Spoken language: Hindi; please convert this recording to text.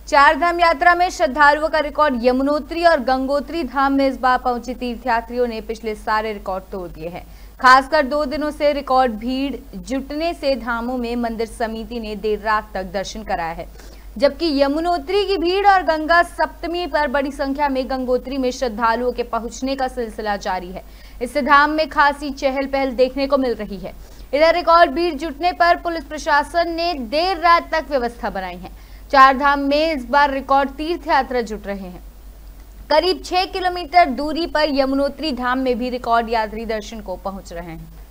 चार धाम यात्रा में श्रद्धालुओं का रिकॉर्ड। यमुनोत्री और गंगोत्री धाम में इस बार पहुंचे तीर्थयात्रियों ने पिछले सारे रिकॉर्ड तोड़ दिए हैं। खासकर 2 दिनों से रिकॉर्ड भीड़ जुटने से धामों में मंदिर समिति ने देर रात तक दर्शन कराया है, जबकि यमुनोत्री की भीड़ और गंगा सप्तमी पर बड़ी संख्या में गंगोत्री में श्रद्धालुओं के पहुंचने का सिलसिला जारी है। इससे धाम में खासी चहल पहल देखने को मिल रही है। इधर रिकॉर्ड भीड़ जुटने पर पुलिस प्रशासन ने देर रात तक व्यवस्था बनाई है। चार धाम में इस बार रिकॉर्ड तीर्थ यात्रा जुट रहे हैं। करीब 6 किलोमीटर दूरी पर यमुनोत्री धाम में भी रिकॉर्ड यात्री दर्शन को पहुंच रहे हैं।